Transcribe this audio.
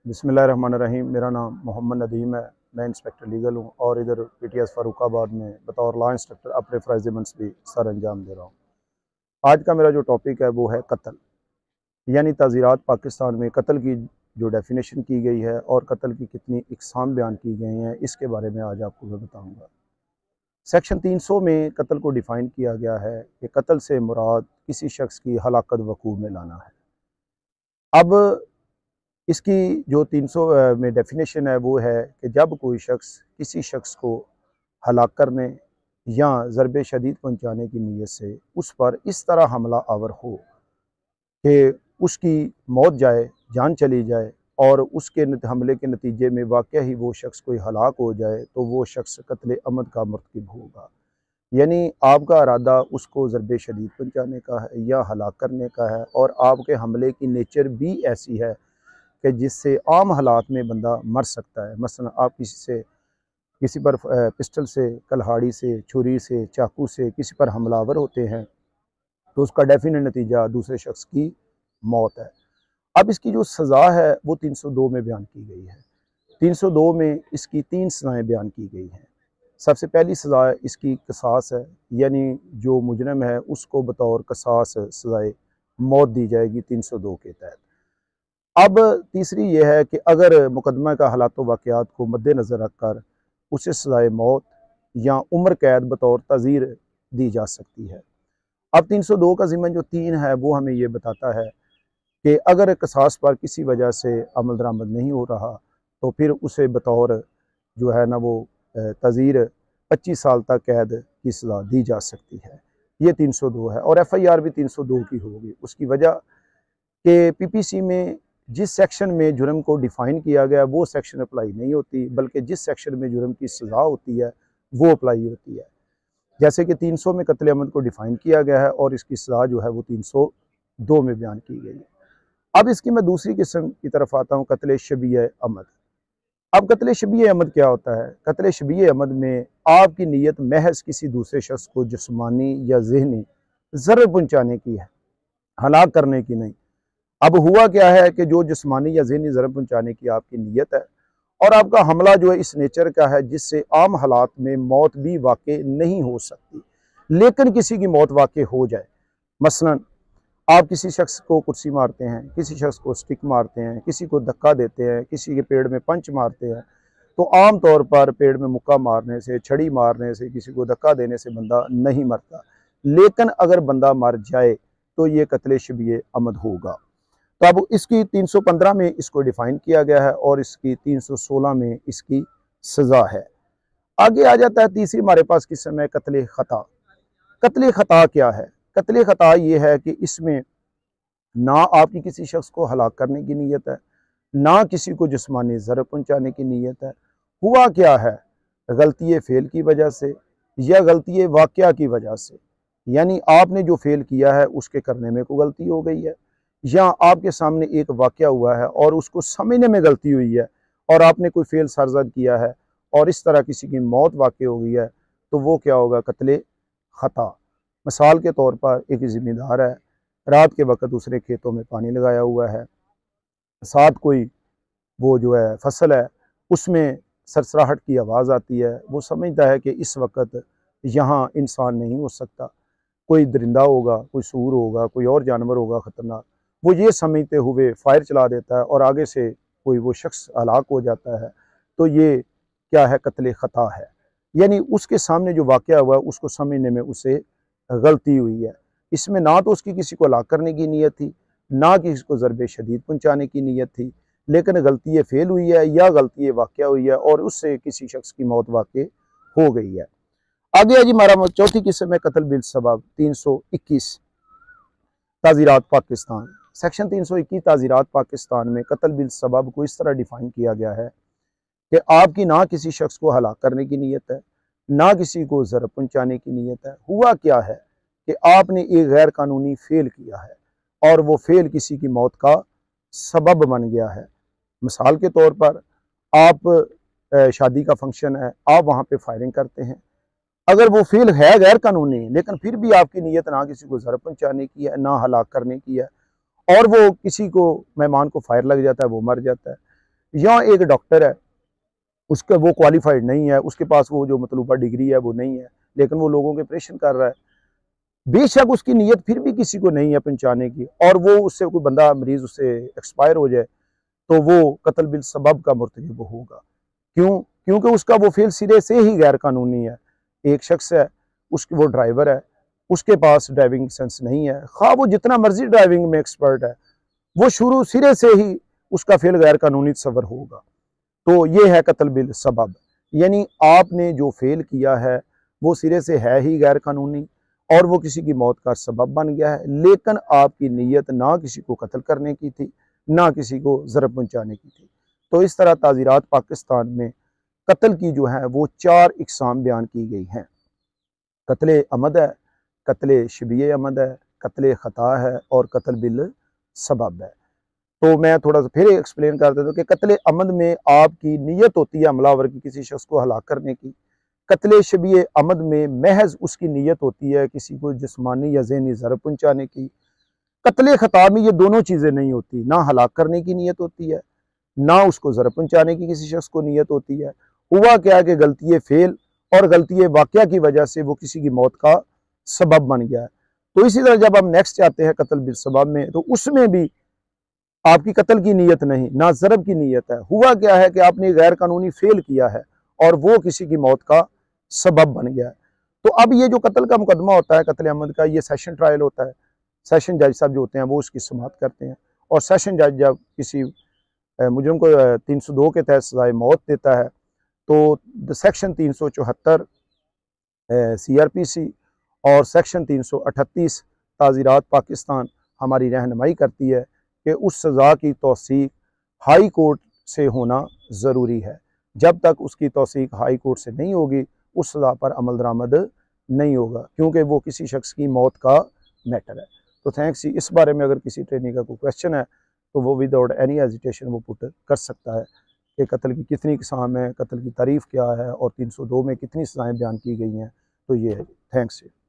बिस्मिल्लाहिर्रहमानिर्रहीम। मेरा नाम मोहम्मद नदीम है। मैं इंस्पेक्टर लीगल हूँ और इधर पीटीएस फ़र्रुखाबाद में बतौर लॉ इंस्पेक्टर अपने फ़र्ज़ भी सर अंजाम दे रहा हूँ। आज का मेरा जो टॉपिक है वो है कत्ल, यानी ताज़ीरात पाकिस्तान में कत्ल की जो डेफिनेशन की गई है और कत्ल की कितनी इक़साम बयान की गई हैं, इसके बारे में आज आपको मैं बताऊँगा। सेक्शन 300 में कत्ल को डिफ़ाइन किया गया है कि कत्ल से मुराद किसी शख्स की हलाकत वक़ूअ में लाना है। अब इसकी जो 300 में डेफिनेशन है वो है कि जब कोई शख्स किसी शख्स को हलाक करने या ज़रबे शदीद पहुँचाने की नीयत से उस पर इस तरह हमला आवर हो कि उसकी मौत जाए, जान चली जाए और उसके हमले के नतीजे में वाक़या ही वो शख्स कोई हलाक हो जाए, तो वो शख्स कत्ल अमद का मर्तकब होगा। यानी आपका इरादा उसको ज़रबे शदीद पहुँचाने का है या हलाक करने का है और आपके हमले की नेचर भी ऐसी है कि जिससे आम हालात में बंदा मर सकता है। मसलन आप किसी पर पिस्टल से, कुल्हाड़ी से, छुरी से, चाकू से किसी पर हमलावर होते हैं, तो उसका डेफिनेट नतीजा दूसरे शख्स की मौत है। अब इसकी जो सज़ा है वो 302 में बयान की गई है। 302 में इसकी 3 सज़ाएँ बयान की गई हैं। सबसे पहली सज़ा इसकी क़िसास है, यानी जो मुजरिम है उसको बतौर क़िसास सज़ाए मौत दी जाएगी 302 के तहत। अब तीसरी ये है कि अगर मुकदमा का हालात व वाक़यात को मद्देनज़र रखकर उसे सज़ाए मौत या उम्र कैद बतौर ताज़ीर दी जा सकती है। अब 302 का ज़िम्मन जो 3 है वो हमें ये बताता है कि अगर क़िसास पर किसी वजह से अमल दरामद नहीं हो रहा तो फिर उसे बतौर जो है ना वो ताज़ीर 25 साल तक कैद की सज़ा दी जा सकती है। ये 302 है और FIR भी 302 की होगी। उसकी वजह कि PPC में जिस सेक्शन में जुर्म को डिफ़ाइन किया गया वो सेक्शन अप्लाई नहीं होती, बल्कि जिस सेक्शन में जुर्म की सज़ा होती है वो अप्लाई होती है। जैसे कि 300 में कत्ल अमद को डिफ़ाइन किया गया है और इसकी सज़ा जो है वो 302 में बयान की गई है। अब इसकी मैं दूसरी किस्म की तरफ आता हूँ, कत्ल शबीह अमद। अब कत्ल शबीह अमद क्या होता है? कत्ल शबीह अमद में आपकी नीयत महज किसी दूसरे शख्स को जिस्मानी या ज़हनी ज़रर पहुँचाने की है, हलाक करने की नहीं। अब हुआ क्या है कि जो जिस्मानी या ज़हनी ज़रर पहुँचाने की आपकी नीयत है और आपका हमला जो है इस नेचर का है जिससे आम हालात में मौत भी वाक़ई नहीं हो सकती, लेकिन किसी की मौत वाक़ई हो जाए। मसलन आप किसी शख्स को कुर्सी मारते हैं, किसी शख्स को स्टिक मारते हैं, किसी को धक्का देते हैं, किसी के पेड़ में पंच मारते हैं, तो आम तौर पर पेड़ में मुक्का मारने से, छड़ी मारने से, किसी को धक्का देने से बंदा नहीं मरता, लेकिन अगर बंदा मर जाए तो ये कत्ल शबीह अमद होगा। तो अब इसकी 315 में इसको डिफ़ाइन किया गया है और इसकी 316 में इसकी सज़ा है। आगे आ जाता है तीसरी हमारे पास किस्म है कत्ल ख़ता। कत्ल ख़ता क्या है? कत्ल ख़ता ये है कि इसमें ना आपकी किसी शख्स को हलाक करने की नीयत है, ना किसी को जिस्मानी ज़रर पहुँचाने की नीयत है। हुआ क्या है? गलती फ़ेल की वजह से या गलती वाक़या की वजह से, यानी आपने जो फ़ेल किया है उसके करने में कोई गलती हो गई है, या आपके सामने एक वाक़या हुआ है और उसको समझने में गलती हुई है और आपने कोई फ़ेल सरज़द किया है और इस तरह किसी की मौत वाक़ई हो गई है, तो वो क्या होगा? कत्ल ख़ता। मिसाल के तौर पर एक ज़िम्मेदार है, रात के वक़्त उसने खेतों में पानी लगाया हुआ है, साथ कोई वो जो है फसल है उसमें सरसराहट की आवाज़ आती है, वो समझता है कि इस वक़्त यहाँ इंसान नहीं हो सकता, कोई दरिंदा होगा, कोई सूर होगा, कोई और जानवर होगा ख़तरनाक। वो ये समझते हुए फायर चला देता है और आगे से कोई वो शख्स हलाक हो जाता है, तो ये क्या है? कत्ल ख़ता है। यानी उसके सामने जो वाक़या हुआ उसको समझने में उसे गलती हुई है। इसमें ना तो उसकी किसी को हलाक करने की नीयत थी, ना किसी को ज़रबे शदीद पहुँचाने की नीयत थी, लेकिन गलती फ़ेल हुई है या गलती वाक़या हुई है और उससे किसी शख्स की मौत वाक़ई हो गई है। आगे है जी हमारा चौथी किस्म है कत्ल बिल सबब 321 ताज़ीरात पाकिस्तान। सेक्शन 321 ताज़ीरात पाकिस्तान में कत्ल बिल सबब को इस तरह डिफ़ाइन किया गया है कि आपकी ना किसी शख्स को हलाक करने की नीयत है, ना किसी को ज़रर पहुँचाने की नीयत है। हुआ क्या है कि आपने एक गैर कानूनी फ़ेल किया है और वो फ़ेल किसी की मौत का सबब बन गया है। मिसाल के तौर पर आप शादी का फंक्शन है, आप वहाँ पे फायरिंग करते हैं। अगर वो फ़ेल है गैर कानूनी, लेकिन फिर भी आपकी नीयत ना किसी को ज़रर पहुँचाने की है, ना हलाक करने की है और वो किसी को मेहमान को फायर लग जाता है, वो मर जाता है, या एक डॉक्टर है, उसका वो क्वालिफाइड नहीं है, उसके पास वो जो मतलूबा डिग्री है वो नहीं है, लेकिन वो लोगों के ऑपरेशन कर रहा है, बेशक उसकी नीयत फिर भी किसी को नहीं है पहुंचाने की, और वो उससे कोई बंदा मरीज उससे एक्सपायर हो जाए, तो वो कत्ल बिल सबब का मुर्तकिब होगा। क्यों? क्योंकि उसका वो फेल सिरे से ही गैर कानूनी है। एक शख्स है, उसकी वो ड्राइवर है, उसके पास ड्राइविंग सेंस नहीं है, खा वो जितना मर्जी ड्राइविंग में एक्सपर्ट है, वो शुरू सिरे से ही उसका फेल गैर कानूनी तस्वर होगा। तो ये है कत्ल बिल सबब, यानी आपने जो फेल किया है वो सिरे से है ही गैर कानूनी और वो किसी की मौत का सबब बन गया है, लेकिन आपकी नीयत ना किसी को कत्ल करने की थी, ना किसी को ज़रर पहुंचाने की थी। तो इस तरह ताज़ीरात पाकिस्तान में कत्ल की जो है वो 4 इकसाम बयान की गई हैं। कत्ल अमद है, कत्ल शबीह अमद है, कत्ल ख़ता है और कत्ल बिल सबब है। तो मैं थोड़ा सा फिर एक्सप्लेन कर देता हूँ कि कत्ल अमद में आपकी नीयत होती है हमलावर की किसी शख्स को हलाक करने की। कत्ल शबीह अमद में महज उसकी नीयत होती है किसी को जिस्मानी या ज़हनी ज़रर पहुँचाने की। कत्ल ख़ता में ये दोनों चीज़ें नहीं होती, ना हलाक करने की नीयत होती है, ना उसको ज़रर पहुँचाने की किसी शख्स को नीयत होती है। हुआ क्या कि गलती फेल और गलती वाक़या की वजह से वो किसी की मौत का सबब बन गया है। तो इसी तरह जब हम नेक्स्ट आते हैं कत्ल बिल सबब में, तो उसमें भी आपकी कत्ल की नीयत नहीं, ना ज़रब की नीयत है। हुआ क्या है कि आपने गैर कानूनी फेल किया है और वो किसी की मौत का सबब बन गया है। तो अब ये जो कत्ल का मुकदमा होता है कत्ल अमद का, ये सेशन ट्रायल होता है। सेशन जज साहब जो होते हैं वो उसकी समाअत करते हैं, और सेशन जज जब किसी मुजरिम को 302 के तहत सजाए मौत देता है, तो सेक्शन 374 CRPC और सेक्शन 338 ताज़ीरात पाकिस्तान हमारी रहनुमाई करती है कि उस सज़ा की तौसीक हाई कोर्ट से होना ज़रूरी है। जब तक उसकी तौसीक हाई कोर्ट से नहीं होगी, उस सज़ा पर अमल दरामद नहीं होगा, क्योंकि वो किसी शख्स की मौत का मैटर है। तो थैंक्स। इस बारे में अगर किसी ट्रेनिंग का कोई क्वेश्चन है तो वो विदाउट एनी हेजिटेशन वो पुट कर सकता है कि कत्ल की कितनी इकसाम है, कत्ल की तारीफ़ क्या है और 302 में कितनी सज़ाएँ बयान की गई हैं। तो ये है। थैंक्स।